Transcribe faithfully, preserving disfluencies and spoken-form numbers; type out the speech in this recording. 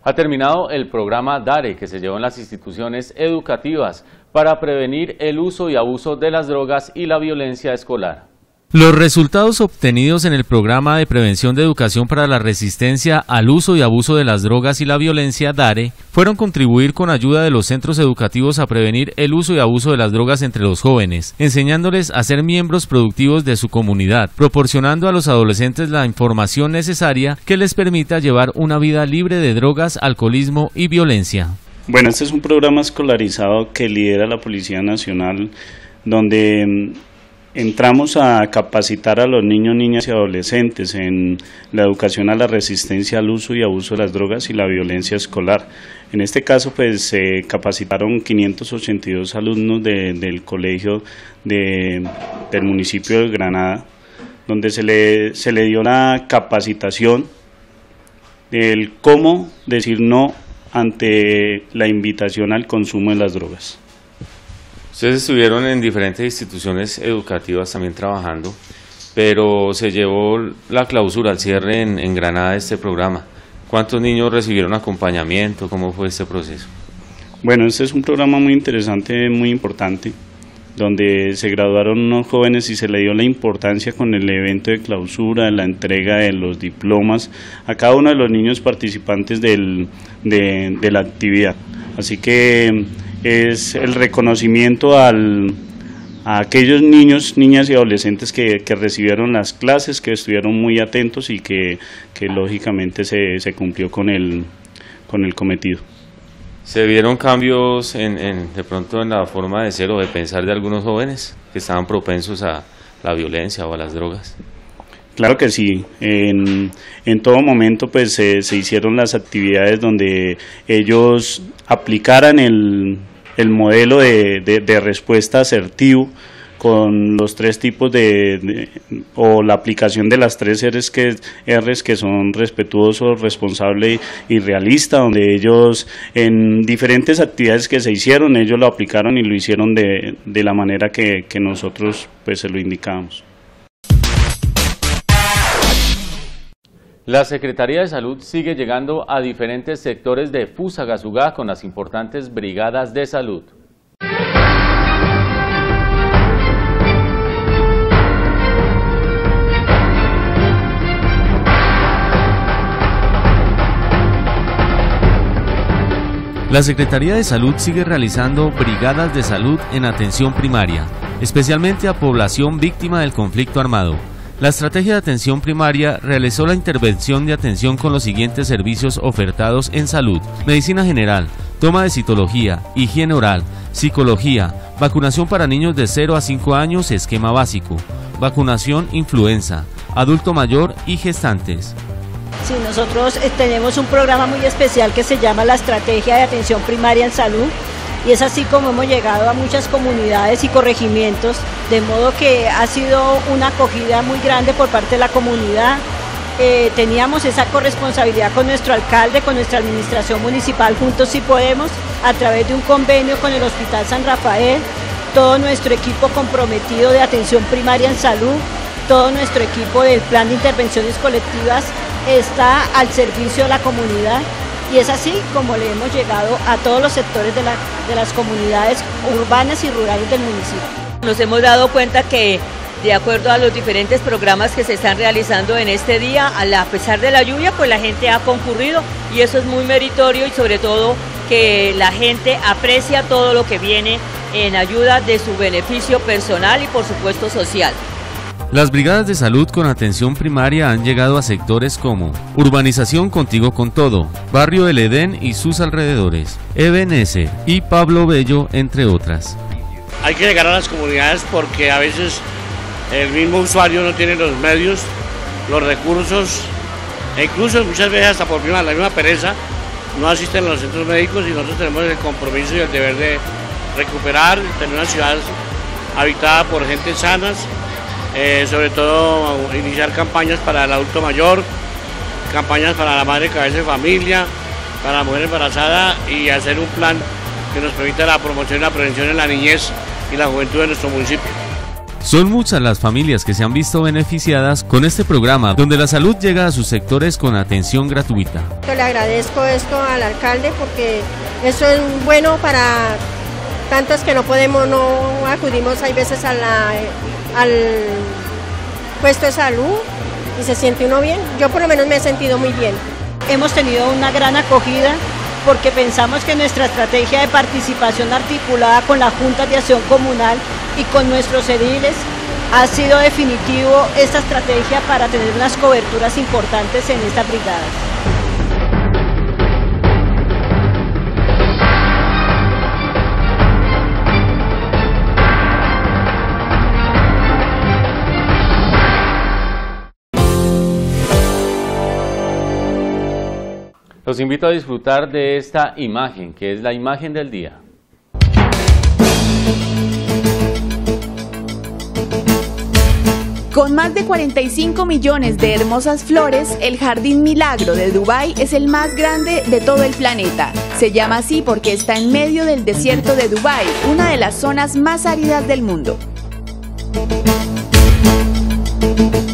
Ha terminado el programa DARE que se llevó en las instituciones educativas para prevenir el uso y abuso de las drogas y la violencia escolar. Los resultados obtenidos en el programa de prevención de educación para la resistencia al uso y abuso de las drogas y la violencia DARE fueron contribuir con ayuda de los centros educativos a prevenir el uso y abuso de las drogas entre los jóvenes, enseñándoles a ser miembros productivos de su comunidad, proporcionando a los adolescentes la información necesaria que les permita llevar una vida libre de drogas, alcoholismo y violencia. Bueno, este es un programa escolarizado que lidera la Policía Nacional, donde entramos a capacitar a los niños, niñas y adolescentes en la educación a la resistencia al uso y abuso de las drogas y la violencia escolar. En este caso, pues se capacitaron quinientos ochenta y dos alumnos de, del colegio de, del municipio de Granada, donde se le, se le dio una capacitación del cómo decir no ante la invitación al consumo de las drogas. Ustedes estuvieron en diferentes instituciones educativas también trabajando, pero se llevó la clausura, el cierre en, en Granada de este programa. ¿Cuántos niños recibieron acompañamiento? ¿Cómo fue este proceso? Bueno, este es un programa muy interesante, muy importante, donde se graduaron unos jóvenes y se le dio la importancia con el evento de clausura, la entrega de los diplomas a cada uno de los niños participantes del, de, de la actividad. Así que es el reconocimiento al, a aquellos niños, niñas y adolescentes que, que recibieron las clases, que estuvieron muy atentos y que, que lógicamente se, se cumplió con el, con el cometido. ¿Se vieron cambios en, en, de pronto en la forma de ser o de pensar de algunos jóvenes que estaban propensos a la violencia o a las drogas? Claro que sí, en, en todo momento pues se, se hicieron las actividades donde ellos aplicaran el, el modelo de, de, de respuesta asertivo con los tres tipos de, de o la aplicación de las tres R's que, R's que son respetuoso, responsable y realista, donde ellos en diferentes actividades que se hicieron, ellos lo aplicaron y lo hicieron de, de la manera que, que nosotros pues se lo indicábamos. La Secretaría de Salud sigue llegando a diferentes sectores de Fusagasugá con las importantes brigadas de salud. La Secretaría de Salud sigue realizando brigadas de salud en atención primaria, especialmente a población víctima del conflicto armado. La estrategia de atención primaria realizó la intervención de atención con los siguientes servicios ofertados en salud: medicina general, toma de citología, higiene oral, psicología, vacunación para niños de cero a cinco años, esquema básico, vacunación influenza, adulto mayor y gestantes. Sí, nosotros tenemos un programa muy especial que se llama la Estrategia de Atención Primaria en Salud, y es así como hemos llegado a muchas comunidades y corregimientos, de modo que ha sido una acogida muy grande por parte de la comunidad. Eh, teníamos esa corresponsabilidad con nuestro alcalde, con nuestra administración municipal, Juntos Sí Podemos, a través de un convenio con el Hospital San Rafael, todo nuestro equipo comprometido de atención primaria en salud, todo nuestro equipo del plan de intervenciones colectivas está al servicio de la comunidad, y es así como le hemos llegado a todos los sectores de, la, de las comunidades urbanas y rurales del municipio. Nos hemos dado cuenta que de acuerdo a los diferentes programas que se están realizando en este día, a pesar de la lluvia, pues la gente ha concurrido y eso es muy meritorio, y sobre todo que la gente aprecia todo lo que viene en ayuda de su beneficio personal y por supuesto social. Las brigadas de salud con atención primaria han llegado a sectores como Urbanización Contigo con Todo, Barrio El Edén y sus alrededores, E B N S y Pablo Bello, entre otras. Hay que llegar a las comunidades porque a veces el mismo usuario no tiene los medios, los recursos, e incluso muchas veces hasta por la misma pereza no asisten a los centros médicos, y nosotros tenemos el compromiso y el deber de recuperar, tener una ciudad habitada por gente sanas. Eh, sobre todo iniciar campañas para el adulto mayor, campañas para la madre cabeza de familia, para la mujer embarazada, y hacer un plan que nos permita la promoción y la prevención en la niñez y la juventud de nuestro municipio. Son muchas las familias que se han visto beneficiadas con este programa, donde la salud llega a sus sectores con atención gratuita. Le agradezco esto al alcalde porque eso es bueno para tantos que no podemos, no acudimos hay veces a la, al puesto de salud y se siente uno bien. Yo por lo menos me he sentido muy bien. Hemos tenido una gran acogida porque pensamos que nuestra estrategia de participación articulada con la Junta de Acción Comunal y con nuestros ediles ha sido definitivo esta estrategia para tener unas coberturas importantes en estas brigadas. Los invito a disfrutar de esta imagen, que es la imagen del día. Con más de cuarenta y cinco millones de hermosas flores, el Jardín Milagro de Dubái es el más grande de todo el planeta. Se llama así porque está en medio del desierto de Dubái, una de las zonas más áridas del mundo.